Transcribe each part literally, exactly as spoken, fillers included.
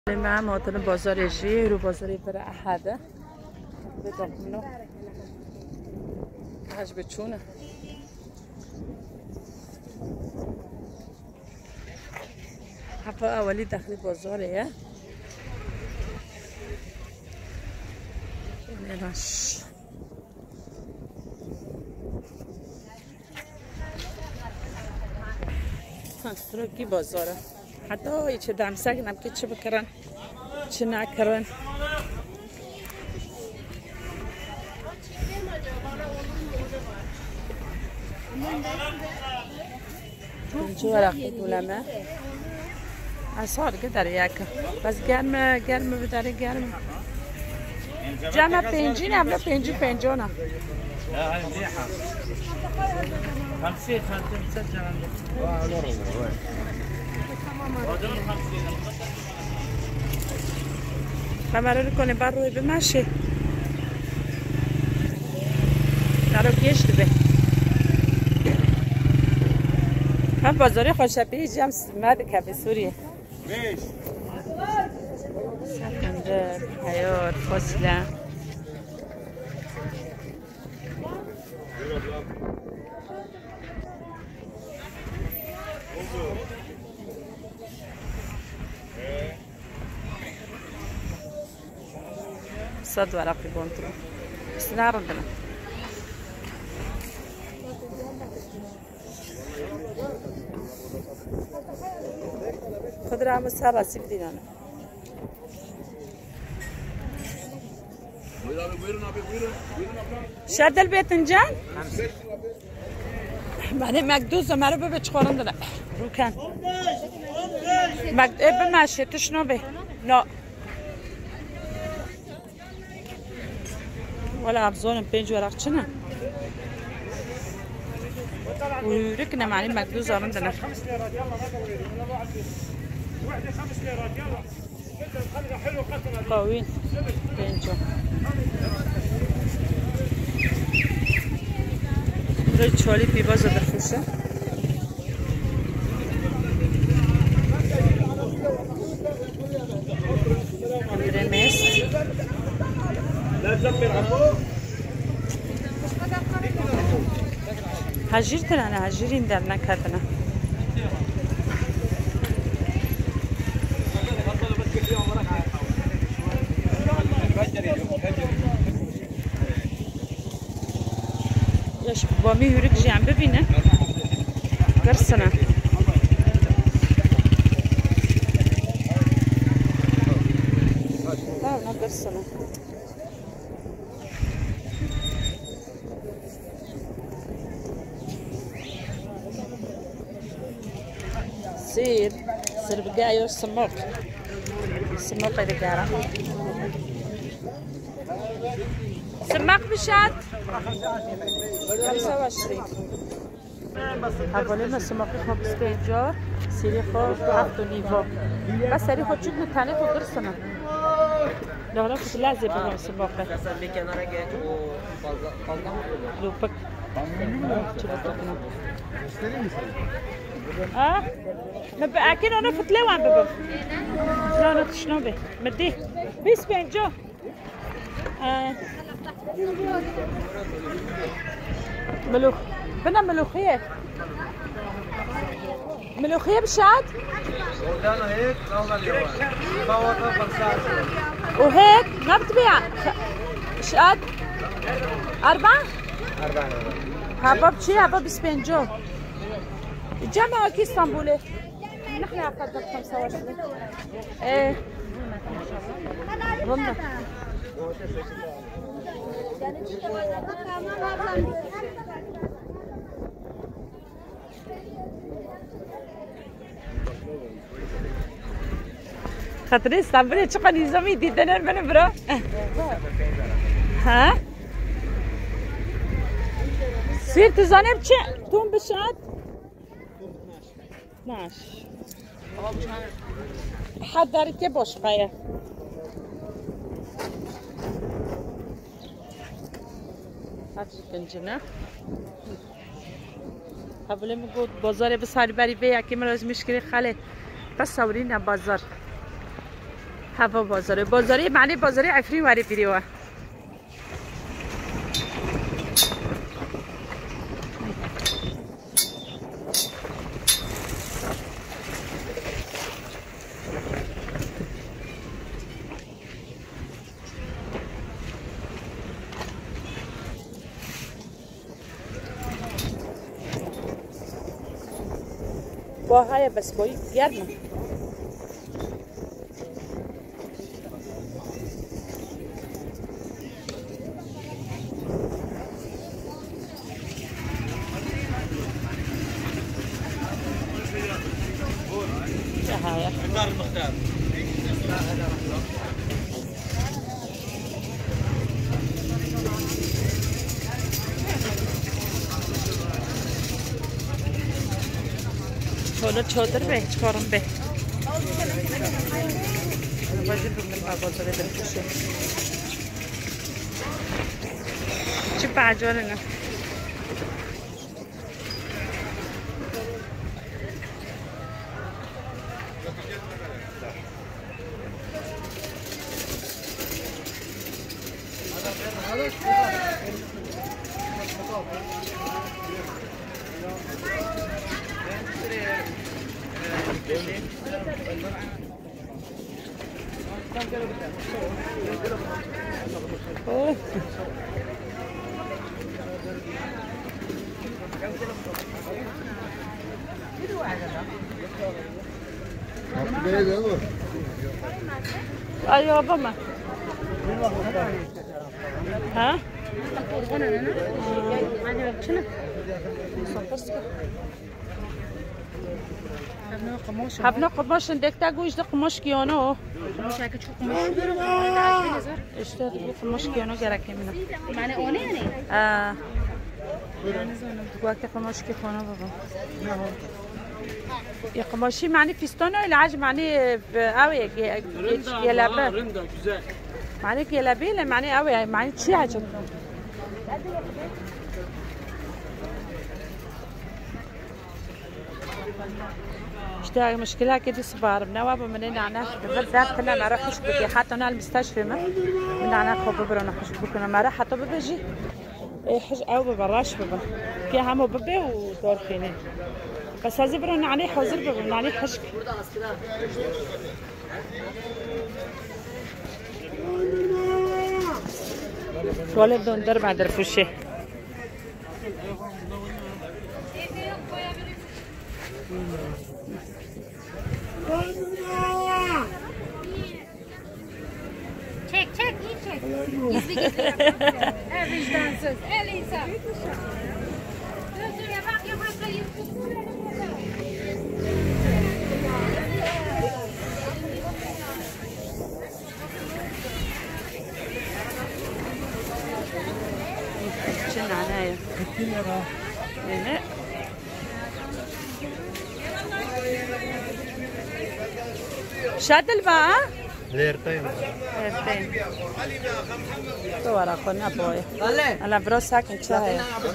ما ماتن بازار جی رو بازاری بر احده بدم منو هاش بتشونه حفا اولی داخل بازاره نراش سرکی بازاره حتی هیچ دمسگ نم که چه بکرن چه نکرن اینجا ورقی دولمه اصار که داره یک بس گرم گرم بداره گرم جمع پنجی نبلا پنجی پنجانه خمسين خمسين مسجل خبر رو کنه بر روی بمشه نرو گشت به هم بازاری خوشبی جمع مد که به سوریه سکندر حیات فاصله صد ورقي بونترو سنار عندنا خضرة مسهرة سيبدين أنا شاد البيت نجان بعدين مقدوزة ما ربي بتشخور عندنا روكان مقد إيه بماشي تشنو به لا ولا ابزارم پنج ورق چنه ويركنا معني مقدوز عندنا قوين پنجا روی چالی پیباز در فوشه اندرمست هجیر ترانه هجیرین در نکردنه یاش با می هورک جمع ببینه گرسنه نه گرسنه سير سير بقايو السموق السموق اللي قارا سماق بشات خمسة وعشرين أولي ما سماقي خمس بينجار سيري خمس هفتو نيفو بس سيري خود شوك نتاني خود درسنا لا لا خود لازم بهم سماقي لوبك اه ما اكيد انا فتلو عم بابا لا لا شنو به مديه بيس بينجو اه ملوخ بنا ملوخيه ملوخيه بشاد ودانا هيك والله اليوم فوضى خمسة وهيك ما بتبيع شاد أربعة أربعة هبا بشي هبا بيس بينجو الجامعة كي اسطنبولي نحن عقدنا خمسة وعشرين ايه ظننا خاطر اسطنبولي چقدر نظامی دیدنر منو برا ها سير تزانم چه توم بشاد ماشي حضري که باش قایه هاتش کنجنه قبل میگفت بازار بساری بری به یکی مراز مشکلی خاله تصورین بازار هوا بازاره بازاری معنی بازاری عفری وری بیریوه با های بس بایی گرمه المختار حالا چادر به هیچ کارم به باید بگم با بازاره بفروشه چه بعجاره نه اوه ايوه بابا ها هفنا قماش دك تاگوش ده قماش کیانو قماش اگه چه قماش اشته ده قماش کیانو گرکه مینا معنی اونه یعنی اه وقت قماش کی خانه بابا یا قماشی معنی فستان العج معنی اوی گلبه معنی گلبه معنی اوی معنی چی عجب اشتاق مشكلة كده صبار بنوا بمن أنا بالذات كنا مرة خش بكي حتى أنا المستشفى ما من أنا خب برا خش بكنا مرة حتى ببجي حج أو ببراش ببا كي هم ببي ودور خيني بس هذي برا نعني حاضر ببا نعني حج ولد دون در بعد رفوشه Çek çek iyi çek. Gizli gizli. El vicdansız. El insan. Dur dur ya bak ya bak ya. شنو عناية؟ هنا شاد الباء؟ ليرتين ليرتين تو ورا قلنا بويا أنا برو ساكن شاي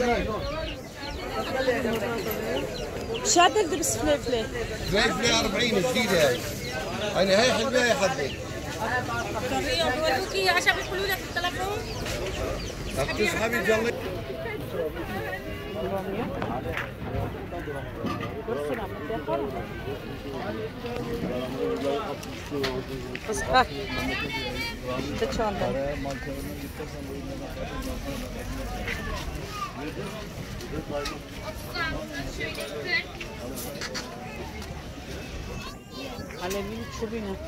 شاد الدبس فليفلي فليفلي أربعين جديدة هاي أنا هاي حبي هاي حبي طريقة بودوكي عشان بيقولوا لك التلفون تسحبي جلي بس ها تشاندا على مين شو بينا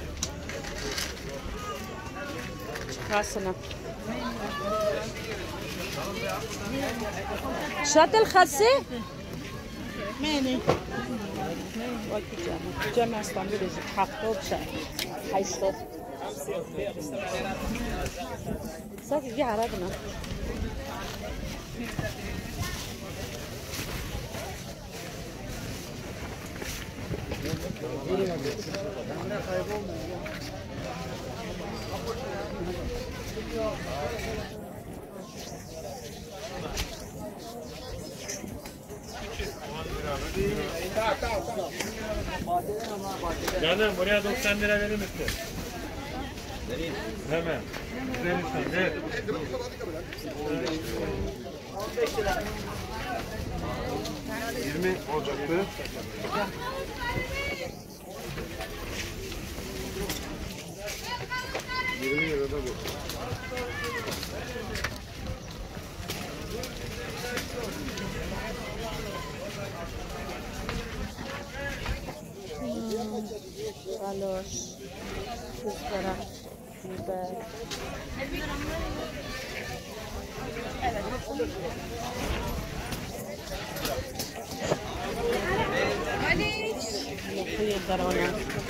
خاصنا شاد الخسي ماني وقت جامع جامع اسطنبول يجي حقوق شيء حيشتغل صافي دي عربنا Canım buraya doksan lira verir misin? Hemen. Evet. yirmi olacaktı. yirmi lirada bu. Galoş, kızlara, biber. Yapıyor darona.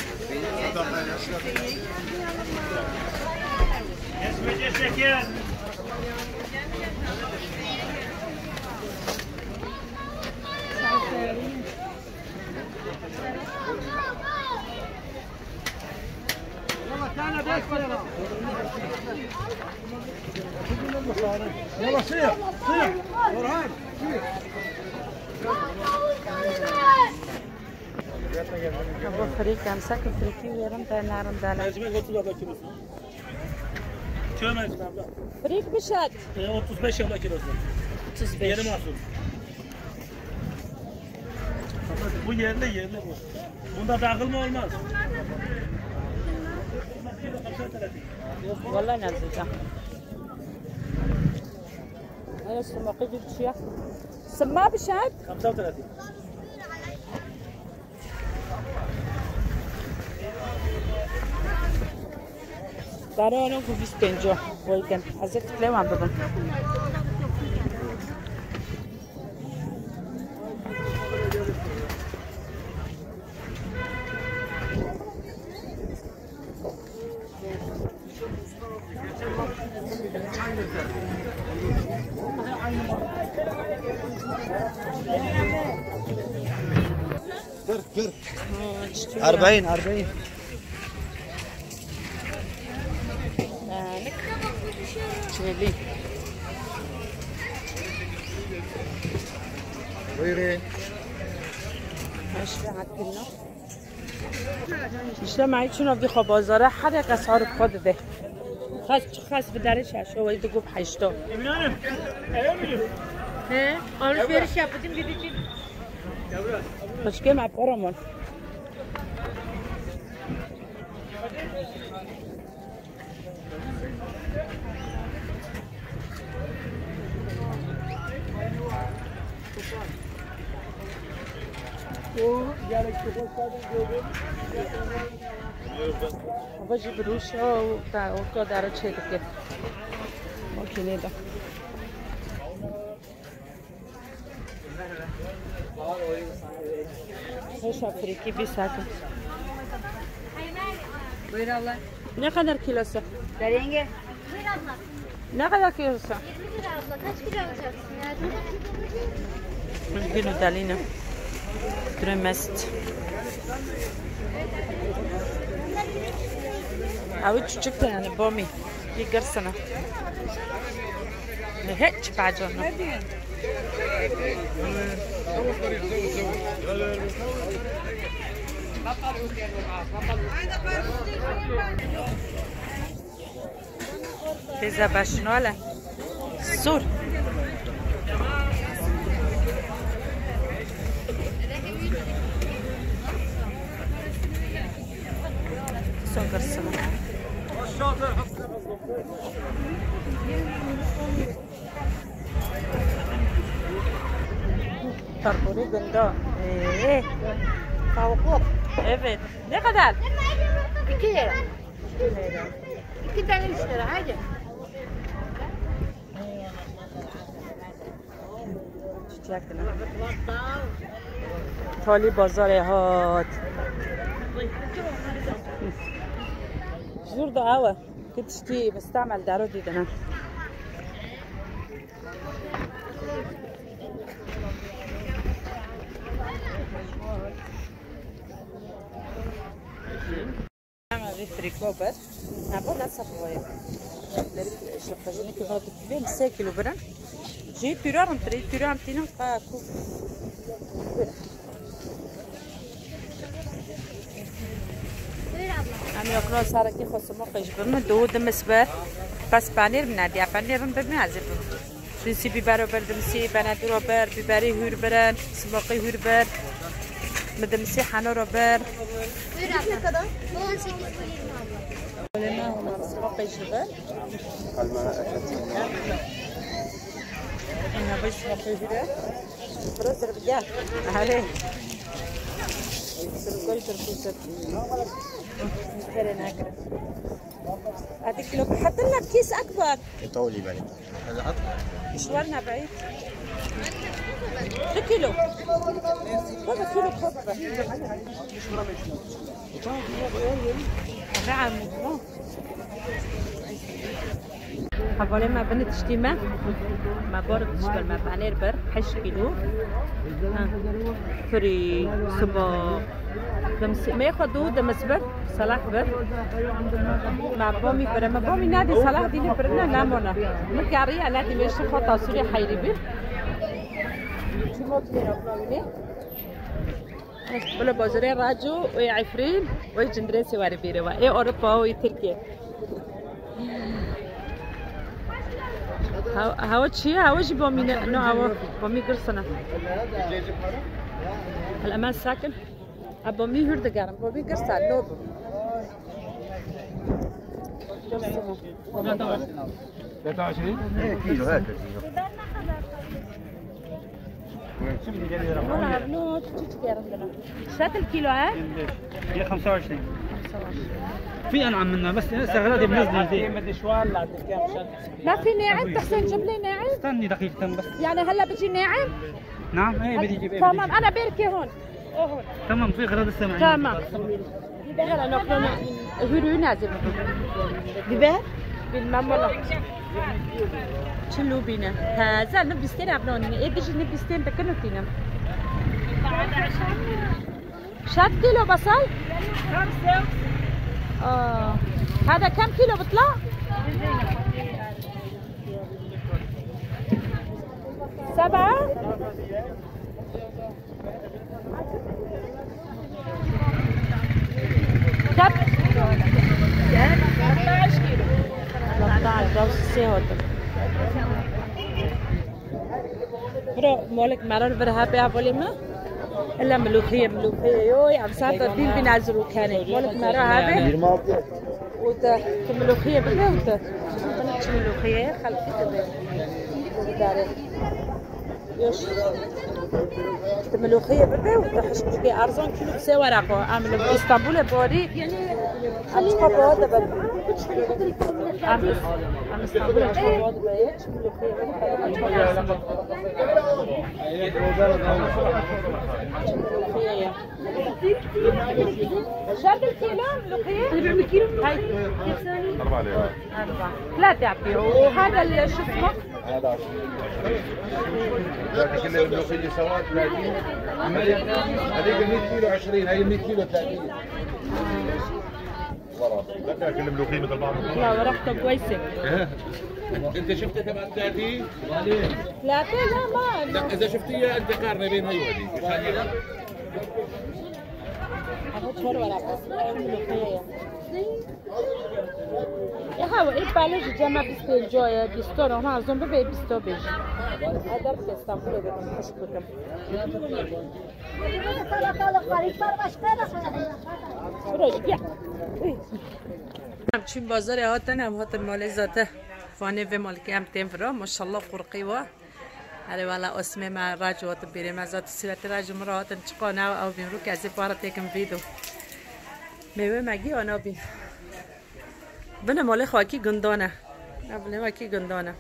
Kesmece şeker. يلا سير سير ورهان Bu frik amsak friki verim da narım da. Mercimek otuz abla kilosu. Tüyo mercimek abla. Frik mi şart? E, otuz beş abla kilosu. otuz beş. Yeni mahsul. Bu yerli yerli bu. Bunda dağılma olmaz. Vallahi nazlıca. Hayır, sımaqı gibi bir şey. Sımma bir şart? خمسة وثلاثين. برای آنو گویست پنجاه بایدن از یک کلیم هم ببین أربعين أربعين مالك شنبي بيرين ماشي عندنا مش معي شنو بدي خو بازاره هر یک اسعار خود ده خاص خاص به درش شو وید گفت هشت Eminim. Eminim. he alışveriş yapacağım gideceğim başka mı paramon Hoje bruxa ou tá ou cadara chega aqui. Ok, nada. Hoş Afrika bir sakın. Buyur abla. Ne kadar kilosu? Derenge. Buyur abla. Ne kadar kilosu? yirmi lira abla. Kaç kilo alacaksın ya? Bugün ödeliğine. Kremest. Abi küçük de yani bomi. Yıkarsana. Hiç bacana. Pizza başnola. Sur. Sokarsana. Tarburi gında. Eee. Tavuk. Evet. Ne kadar? İki lira. iki lira. İki tane üç lira. Hadi. Çiçekler. Tali bazar هات. شنو دعوة كنت تشتي مستعمل دارو دي دنا أنا في فريكو بس نبغى نصف ويا شوفني كيف هاد بين ساكل وبرن جي بيرام تري بيرام تينو كاكو Buyur abla. هم ياكلوا ساركي خصمو قيجبن دود مسبر بس بانير بنادي بانير بن عزب بنسي بيبرو بردمسي بنادي روبر بيبري هوربرن سماقي هوربر مدمسي حانو روبر لنا هنا سماقي جبر انا بس سماقي هوربر برز رجال عليه سرقوي تركوسر مثلا هكذا هذيك كيلو حط لنا بكيس اكبر طولي بالك هذا حط مشوارنا بعيد شو كيلو هذا كيلو خضره نعم حوالي ما بنت تشتيمه ما بورد تشبل ما بانير بر حش كيلو فري صبا ما ياخذوا دمسبر صلاح بر مع بومي بر ما بومي نادي صلاح دي برنا نامونا مكاري على دي مش خطا سوري حيري بر شو موت لي ولا بازاري راجو وعفرين وجندري سواري بيروا اي اوروبا وتركيا هاو تشي هاو جي بومي نو هاو بومي قرصنا الأمان ساكن أبومي هرد قارن بومي قرصا لوب ثلاثة وعشرين كيلو هذا والله بنو تشي قارن لنا شات الكيلو ها هي خمسة وعشرين في انعم منها بس استغلالي بنزل دي ما في ناعم تحسين جيب لي ناعم استني دقيقة بس يعني هلا بيجي ناعم نعم هي بدي اجيب تمام انا بركي هون هون تمام في غراض السماعين تمام يبقى ناكلون هيرو نازل يبقى بالمامولا شلو بينا هذا نبستين عبنون ايه ديجي نبستين بكنو فينا شات كيلو بصل خمسة اه هذا كم كيلو بيطلع؟ سبعة كم؟ ثلاثة عشر كيلو ثلاثة عشر جوز السيهوت برو مولك مرار برها بيها بوليما إلا ملوخية ملوخية يوي عم ساعة الدين بينعزلوا كانت مولك مرار هابي وده ملوخية بده وده بنتش ملوخية خلفي تبين وداري يوش ملوخية بده وده حشبشكي أرزان كيلو بسوا رقو عامل بإسطنبول بوري أشقى بوده بده عامل عم إسطنبول أشقى بوده بيش ملوخية بده ملوخية شاد الكيلو ملوخية؟ أربعمية كيلو هاي أربعة ليرات أربعة ثلاثة يعطيه وهذا شو اسمه؟ هذا عشرين هذا كل الملوخية سوا ثلاثين هذيك مية كيلو عشرين هاي مية كيلو ثلاثين لا تاكل الملوخية مثل بعض لا ورقته كويسة انت شفتها تبع ثلاثين؟ ثلاثة لا ما لا اذا شفتيها انت قارنه بين هي وهذيك هذا شهر ورقة ملوخية يا هوا ايه بالج جمع بستين جوية بستون هنا زوم ببي بستو بيج هذا بستنبول بدهم حشبكم روش بيع هم چون بازار هاتن هم هاتن مال ذاته فانه و مال که هم تیم فرا ماشاءالله خرقی و هلی والا اسمه ما راجوات بیریم از ذات سیرت راجو مرا هاتن چقانه او بیم رو که از پاره تکم ویدو میوه مگی آنا بیم بنا مال خواکی گندانه نبله خواکی گندانه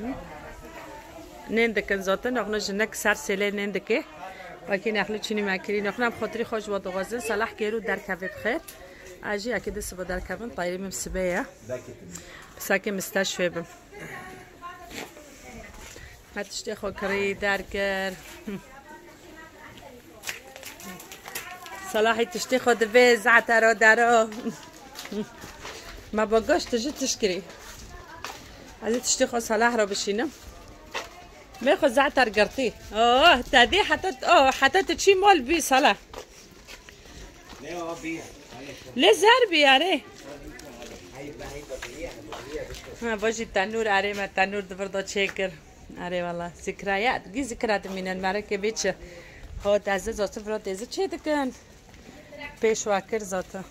نندکن ذاته نخنا جنک سر سله نندکه وکی نخلی چینی مکری نخنا بخاطری خوش و دوغازن صلاح گیرو در کبه بخیر اجي اكيد سبا دار كمان طايرين من سبايا ساكن مستشفى بم ما تشتي خو كري داركر صلاحي تشتي خو دبي زعتر دارو ما بقاش تجي تشكري عايزه تشتي خو صلاح رو بشينا ما ياخذ زعتر قرطي اه تادي حتى اه حتى تشي مول بي صلاح ليه زربي يا ري ها باجي التنور اره ما التنور دبردا شكر اره والله ذكريات دي ذكريات من المعركة بيتش ها تازه زات فرا تازه چه دکن پیشوا کر زاتا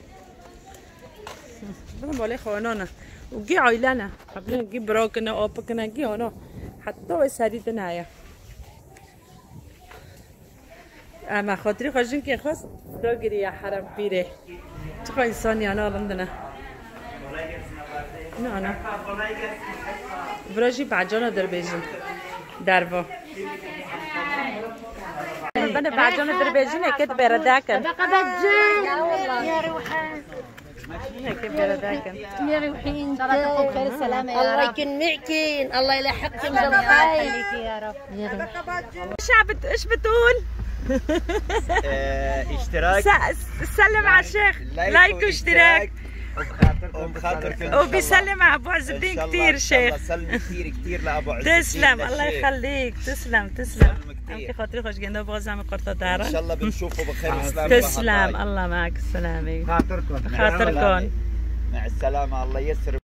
برم بالای خانانه و گی عایله نه قبلا گی برا کنه آب کنه گی آنا حتی سرید نه اما خاطری خوشین که خواست دا گیری یا حرم پیره چه انسانی آنا لندنه نه نه براجی بعجانا در بیجن دروا بنا بعجانا در بیجن اکت بردکن بقى بجان يا روحان اکت بردکن يا روحين تراكم خير السلامة يا رب الله يكن معكين الله يلحقكم بالخير يا رب ايش عبت ايش بتقول؟ اشتراك سلم على الشيخ لايك واشتراك وبخاطر كل وبيسلم على ابو عز الدين كثير شيخ سلم كثير كثير لابو عز الدين تسلم الله يخليك تسلم تسلم انت خاطري خوش جنده باز عم قرطه دارا ان شاء الله بنشوفه بخير وسلامه تسلم الله معك السلامه خاطركم خاطركم مع السلامه الله يسر